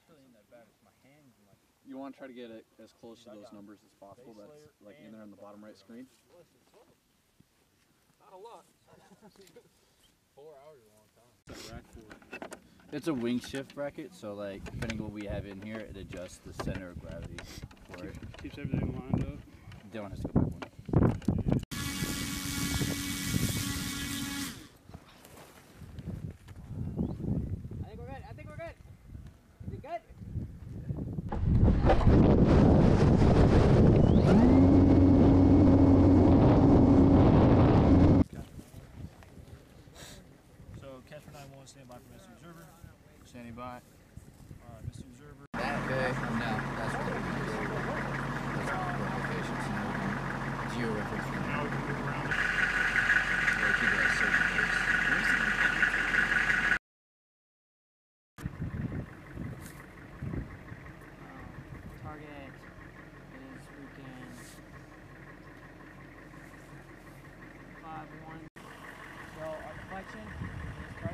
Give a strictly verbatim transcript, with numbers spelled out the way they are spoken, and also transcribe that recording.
You want to try to get it as close to those numbers as possible. That's like in there on the bottom right screen. Not a lot. Four hours is a long time. It's a wing shift bracket, so like depending on what we have in here, it adjusts the center of gravity for it. Keeps everything lined up. Dylan has to go back one. I think we're good. I think we're good. Is it good? So, Casper nine one, stand by for Mister Observer. Standing by. All right, Mister Observer. That bay, no, that's what we're going to do. That's our locations and moving geo reference. Now we can move around it. We'll keep it at a certain place. Target is freaking five one. So our deflection is right